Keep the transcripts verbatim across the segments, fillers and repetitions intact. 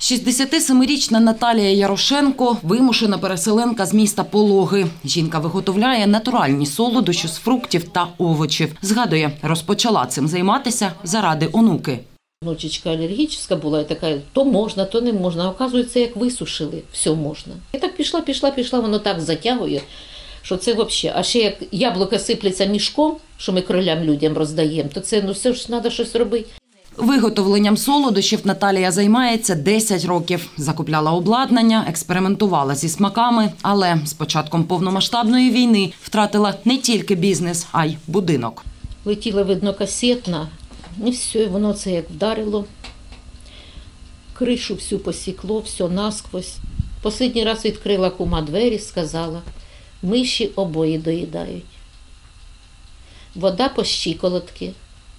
шістдесятисемирічна Наталія Ярошенко – вимушена переселенка з міста Пологи. Жінка виготовляє натуральні солодощі з фруктів та овочів. Згадує, розпочала цим займатися заради онуки. Внучечка алергічна була, і така, то можна, то не можна. А оказується, як висушили, все можна. І так пішла, пішла, пішла, воно так затягує, що це взагалі. А ще як яблука сипляться мішком, що ми кролям людям роздаємо, то це, ну все ж треба щось робити. Виготовленням солодощів Наталія займається десять років. Закупляла обладнання, експериментувала зі смаками, але з початком повномасштабної війни втратила не тільки бізнес, а й будинок. Летіла, видно, касетна, і все, і воно це як вдарило. Кришу всю посікло, все насквозь. Останній раз відкрила кума двері, сказала, миші обої доїдають. Вода по щиколотки.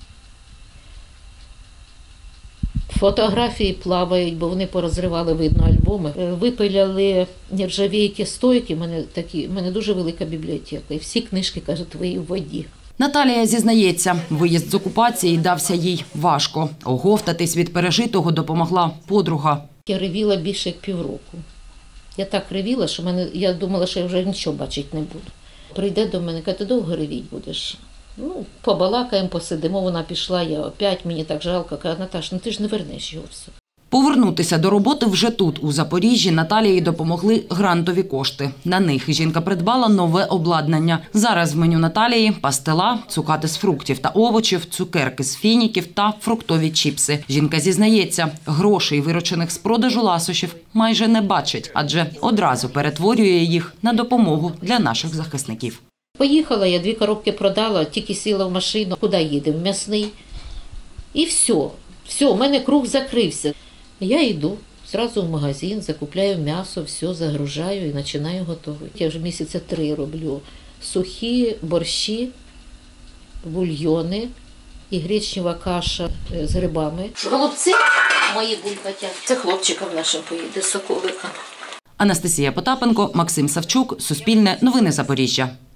Фотографії плавають, бо вони порозривали, видно, альбоми. Випиляли нержавійкі стойки, в мене, такі, в мене дуже велика бібліотека. І всі книжки, кажуть, твої в воді. Наталія зізнається, виїзд з окупації дався їй важко. Оговтатись від пережитого допомогла подруга. Я ревіла більше як півроку. Я так ревіла, що мене, я думала, що я вже нічого бачити не буду. Прийде до мене, каже, ти довго ревіть будеш? Ну, побалакаємо, посидимо, вона пішла, я опять, мені так жалко. Каже, Наташ, ну ти ж не вернеш його все. Повернутися до роботи вже тут, у Запоріжжі, Наталії допомогли грантові кошти. На них жінка придбала нове обладнання. Зараз в меню Наталії – пастила, цукати з фруктів та овочів, цукерки з фініків та фруктові чіпси. Жінка зізнається, грошей, виручених з продажу ласощів, майже не бачить, адже одразу перетворює їх на допомогу для наших захисників. Поїхала, я дві коробки продала, тільки сіла в машину. Куди їдемо? В м'ясний. І все. Все, у мене круг закрився. Я йду, зразу в магазин, закупляю м'ясо, все, загружаю і починаю готувати. Я вже місяця три роблю сухі борщі, бульйони і гречнева каша з грибами. Голубці мої булькотять. Це хлопчикам нашим поїде, соковикам. Анастасія Потапенко, Максим Савчук, Суспільне, Новини Запоріжжя.